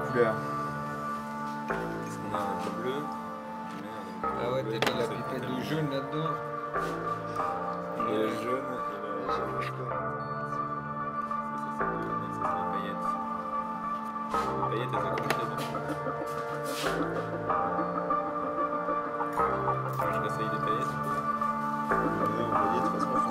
couleurs. Qu'est-ce qu'on a? Un bleu. Ah ouais, t'as mis la pipette de jaune là-dedans. Et le jaune et le jaune. Ça c'est les paillettes. Les paillettes, elles ont combien dedans? Moi je réessaye des paillettes. Ouais, on voyait de toute façon.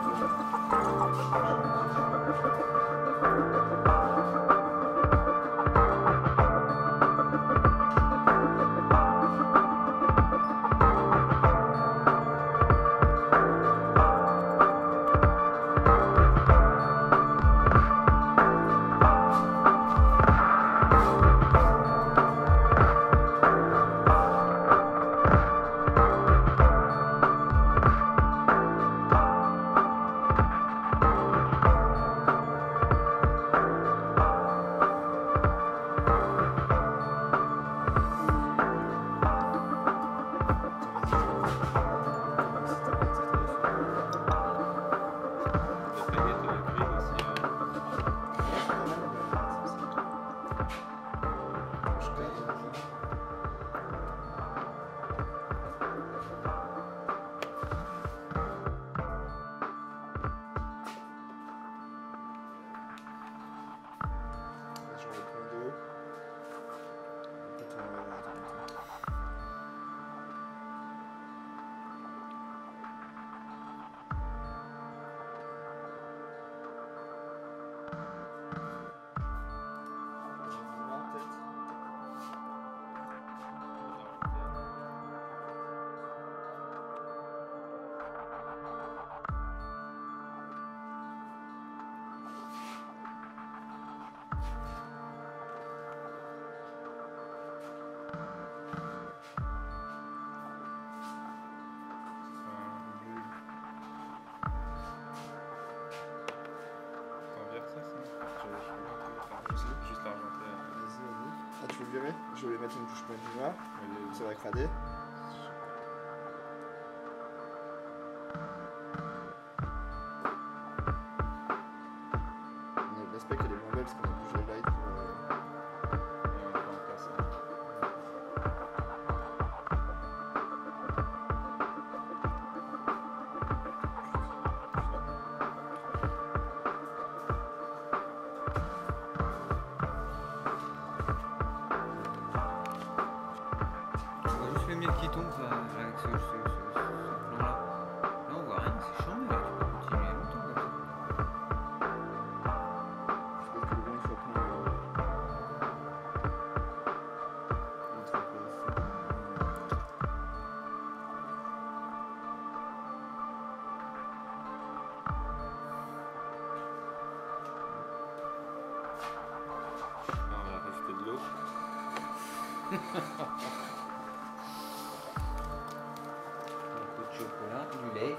Ah, tu veux le virer? Je vais mettre une touche pointe noire, ça va crader. L'aspect qu'elle est moins belle parce qu'on a bougé le light pour... Qui tombe avec ce plan-là. Là, on voit rien, c'est chambé, là. Tu peux continuer longtemps comme ça. Je pense que le vent il soit plus... On va rajouter de l'eau. Chocolat, du lait.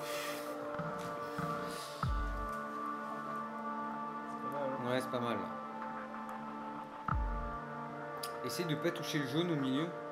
Ouais, c'est pas mal. Essaye de pas toucher le jaune au milieu.